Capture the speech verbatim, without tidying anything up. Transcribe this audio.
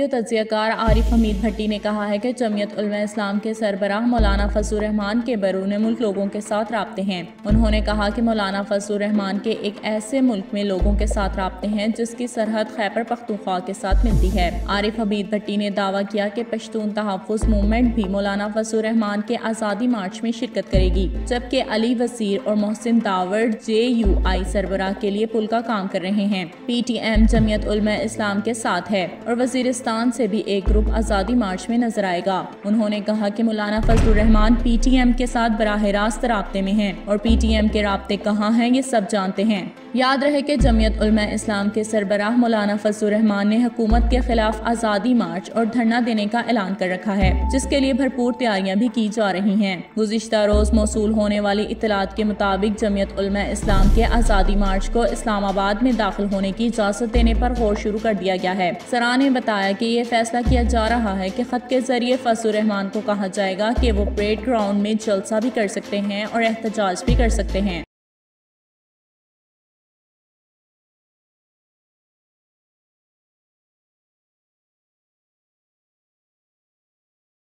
सहाफ़ी और तज्ज़ियाकार आरिफ हमीद भट्टी ने कहा है कि जमीयत उलमा इस्लाम के सरबराह मौलाना फजलुर रहमान के बैरून मुल्क लोगों के साथ राब्ते हैं। उन्होंने कहा कि मौलाना फजलुर रहमान के एक ऐसे मुल्क में लोगों के साथ राब्ते हैं जिसकी सरहद खैबर पख्तूनख्वा के साथ मिलती है। आरिफ हमीद भट्टी ने दावा किया कि पश्तून तहफ़्फ़ुज़ मूवमेंट भी मौलाना फजलुर रहमान के आज़ादी मार्च में शिरकत करेगी, जबकि अली वसीर और मोहसिन दावड़ जे यू आई सरबराह के लिए पुल का काम कर रहे हैं। P T M Jamiat Ulama इस्लाम के साथ है और वजीरिस्तान से भी एक ग्रुप आज़ादी मार्च में नजर आएगा। उन्होंने कहा कि Maulana Fazlur Rahman P T M के साथ बराह रास्त राब्ते में हैं और पी टी एम के राब्ते कहाँ हैं ये सब जानते हैं। याद रहे कि जमीयत उलमा इस्लाम के सरबराह मौलाना फजलुर रहमान ने हुकूमत के खिलाफ आज़ादी मार्च और धरना देने का ऐलान कर रखा है, जिसके लिए भरपूर तैयारियां भी की जा रही हैं। गुज़िश्ता रोज मौसूल होने वाली इत्तलात के मुताबिक जमीयत उलमा इस्लाम के आज़ादी मार्च को इस्लामाबाद में दाखिल होने की इजाज़त देने पर गौर शुरू कर दिया गया है। सरा ने बताया कि ये फैसला किया जा रहा है कि खत के जरिए फजलुर रहमान को कहा जाएगा कि वो परेड ग्राउंड में जलसा भी कर सकते हैं और एहतजाज भी कर सकते हैं।